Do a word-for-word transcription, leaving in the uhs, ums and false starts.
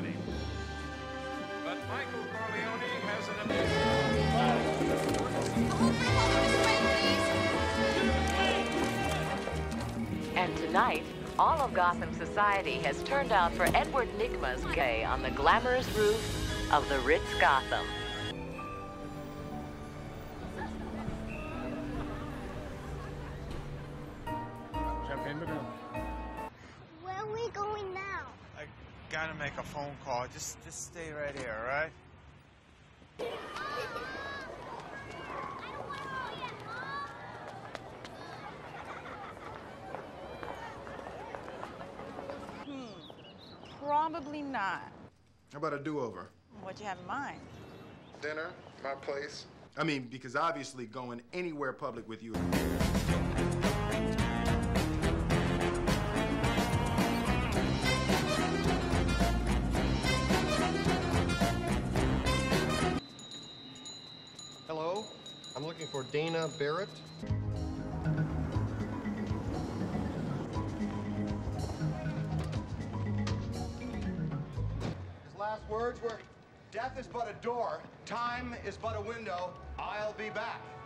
company. But Michael Corleone has an amazing... And tonight, all of Gotham society has turned out for Edward Nygma's gay on the glamorous roof of the Ritz Gotham. Where are we going now? I gotta make a phone call. Just, just stay right here, all right? Probably not. How about a do-over? What you have in mind? Dinner, my place. I mean, because obviously going anywhere public with you. Hello, I'm looking for Dana Barrett. His last words were, "Death is but a door, time is but a window, I'll be back."